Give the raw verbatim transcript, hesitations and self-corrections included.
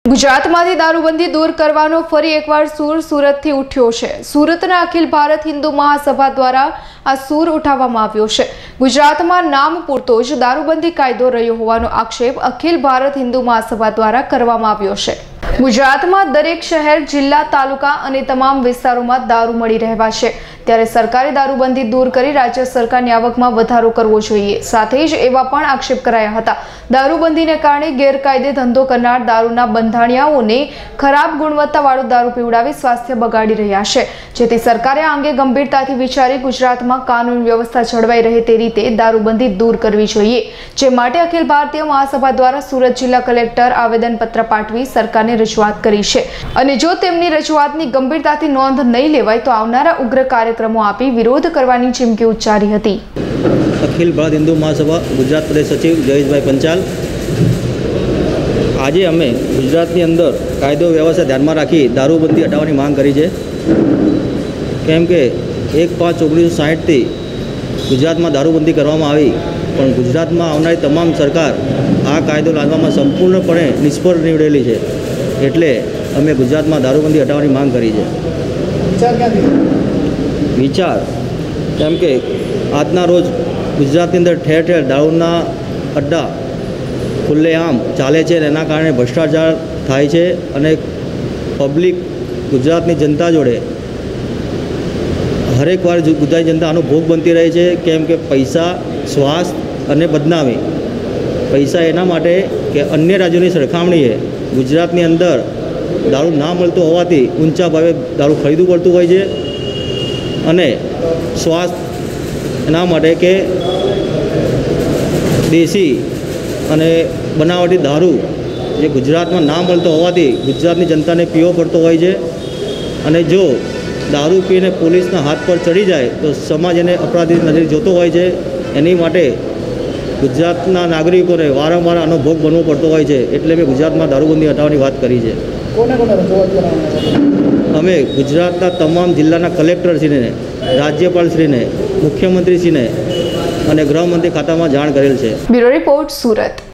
ગુજરાતમાંથી દારૂબંધી દૂર કરવાનો ફરી એકવાર સૂર સુરતથી ઉઠ્યો છે। સુરતના અખિલ ભારત હિન્દુ મહાસભા દ્વારા આ સૂર ઉઠાવવામાં આવ્યો છે। ગુજરાતમાં નામ પૂરતો જ દારૂબંધી કાયદો રહ્યો હોવાનો આક્ષેપ અખિલ ભારત હિન્દુ મહાસભા દ્વારા કરવામાં આવ્યો છે। ગુજરાતમાં દરેક શહેર, જિલ્લા, તાલુકા અને તમામ વિસ્તારોમાં દારૂ મળી રહેવા છે, ત્યારે સરકારે દારૂબંધી દૂર કરી રાજ્ય સરકારની આવકમાં વધારો કરવો જોઈએ। સાથે જ એવા પણ આક્ષેપ કરાયા હતા, દારૂબંધીને કારણે ગેરકાયદે ધંધો કરનાર દારૂના બંધાણીયાઓને ખરાબ ગુણવત્તાવાળો દારૂ પીવડાવી સ્વાસ્થ્ય બગાડી રહ્યા છે, જેથી સરકારે આ અંગે ગંભીરતાથી વિચારી ગુજરાતમાં કાનૂન વ્યવસ્થા જળવાઈ રહે તે રીતે દારૂબંધી દૂર કરવી જોઈએ। જે માટે અખિલ ભારતીય મહાસભા દ્વારા સુરત જિલ્લા કલેક્ટર આવેદનપત્ર પાઠવી સરકારને રજૂઆત કરી છે, અને જો તેમની રજૂઆતની ગંભીરતાથી નોંધ નહીં લેવાય તો આવનારા ઉગ્ર કાર્યક્રમો આપી વિરોધ કરવાની ચીમકી ઉચ્ચારી હતી। અખિલ ભારત હિન્દુ મહાસભા ગુજરાત પ્રદેશ સચિવ જયેશભાઈ પંચાલ, આજે અમે ગુજરાતની અંદર કાયદો વ્યવસ્થા ધ્યાનમાં રાખી દારૂબંધી હટાવવાની માંગ કરી છે, કેમ કે એક પાંચ ઓગણીસો સાહીઠથી ગુજરાતમાં દારૂબંધી કરવામાં આવી, પણ ગુજરાતમાં આવનારી તમામ સરકાર આ કાયદો લાદવામાં સંપૂર્ણપણે નિષ્ફળ નીવડેલી છે, એટલે અમે ગુજરાતમાં દારૂબંધી હટાવવાની માંગ કરી છે। વિચાર કેમ કે આજના રોજ ગુજરાતની અંદર ઠેર ઠેર દારૂના અડ્ડા ખુલ્લેઆમ ચાલે છે, અને એના કારણે ભ્રષ્ટાચાર થાય છે, અને પબ્લિક ગુજરાતની જનતા જોડે હરેક વાર ગુજરાતી જનતા આનો ભોગ બનતી રહે છે, કેમ કે પૈસા, સ્વાસ્થ્ય અને બદનામી। પૈસા એના માટે કે અન્ય રાજ્યોની સરખામણીએ ગુજરાતની અંદર દારૂ ના મળતો હોવાથી ઊંચા ભાવે દારૂ ખરીદવું પડતું હોય છે, અને સ્વાસ્થ્ય એના માટે કે દેશી અને બનાવટી દારૂ જે ગુજરાતમાં ના મળતો હોવાથી ગુજરાતની જનતાને પીવો પડતો હોય છે, અને જો દારૂ પીને પોલીસના હાથ પર ચડી જાય તો સમાજ એને અપરાધી નજરે જોતો હોય છે। એની માટે ગુજરાતના નાગરિકોને વારંવાર આનો ભોગ બનવો પડતો હોય છે, એટલે મેં ગુજરાતમાં દારૂબંધી હટાવવાની વાત કરી છે। અમે ગુજરાતના તમામ જિલ્લાના કલેક્ટરશ્રીને, રાજ્યપાલશ્રીને, મુખ્યમંત્રીશ્રીને અને ગૃહમંત્રી ખાતામાં જાણ કરેલ છે। Bureau report, Surat.